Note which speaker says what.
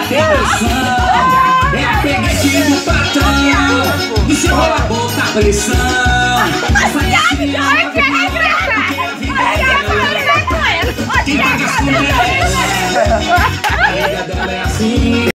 Speaker 1: tem pressão. É a peguete do patrão. E se rola boa pressão.